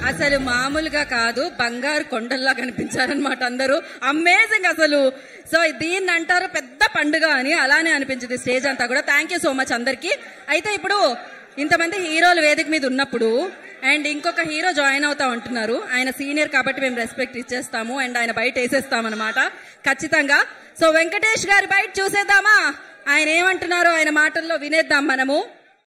అసలు మామూలుగా కాదు, బంగారు కొండల్లా కనిపించారనమాట అందరూ. అమేజింగ్ అసలు. సో దీన్ని అంటారు పెద్ద పండుగ అని, అలానే అనిపించింది స్టేజ్ అంతా కూడా. థ్యాంక్ యూ సో మచ్ అందరికి. అయితే ఇప్పుడు ఇంతమంది హీరోలు వేదిక మీద ఉన్నప్పుడు అండ్ ఇంకొక హీరో జాయిన్ అవుతా ఉంటున్నారు. ఆయన సీనియర్ కాబట్టి మేము రెస్పెక్ట్ ఇచ్చేస్తాము అండ్ ఆయన బయట వేసేస్తామన్నమాట ఖచ్చితంగా. సో వెంకటేష్ గారి బయట చూసేద్దామా, ఆయన ఏమంటున్నారో ఆయన మాటల్లో వినేద్దాం మనము.